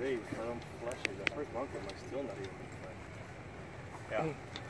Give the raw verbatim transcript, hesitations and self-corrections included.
days, but I'm flushing. The first bunker, I'm still not even. But yeah.